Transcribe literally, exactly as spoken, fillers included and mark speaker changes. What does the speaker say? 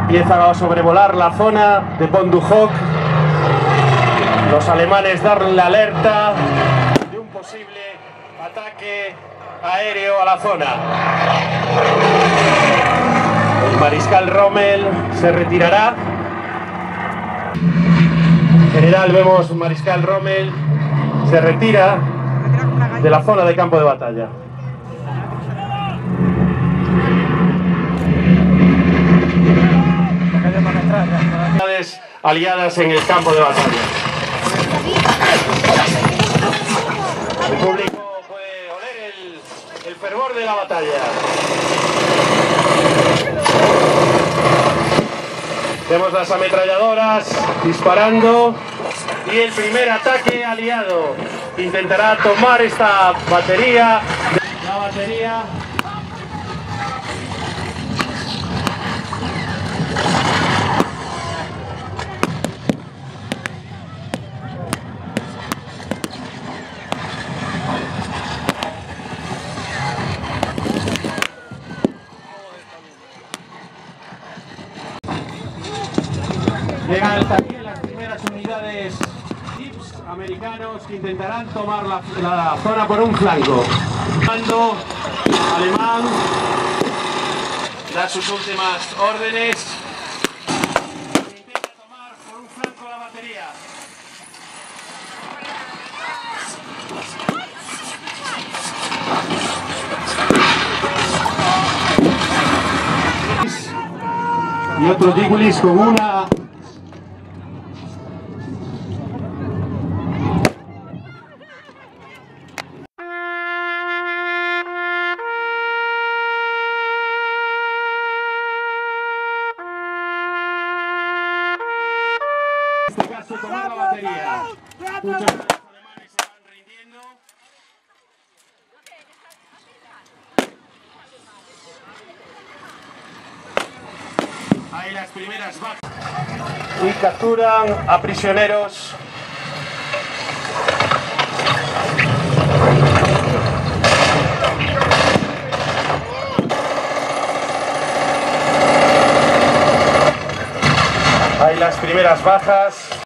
Speaker 1: empiezan a sobrevolar la zona de Bonduhoc. Los alemanes dan la alerta de un posible ataque aéreo a la zona. El mariscal Rommel se retirará. En general vemos mariscal Rommel se retira de la zona de campo de batalla. Aliadas en el campo de batalla. El público puede oler el, el fervor de la batalla. Vemos las ametralladoras disparando y el primer ataque aliado intentará tomar esta batería. La batería. Llegan también las primeras unidades jeeps americanos que intentarán tomar la, la zona por un flanco. El mando alemán da sus últimas órdenes. Intenta tomar por un flanco la batería. Y otros Digulis con una en este caso tomar la batería. Muchos de los alemanes se van rindiendo. Hay las primeras bajas y capturan a prisioneros. Hay las primeras bajas.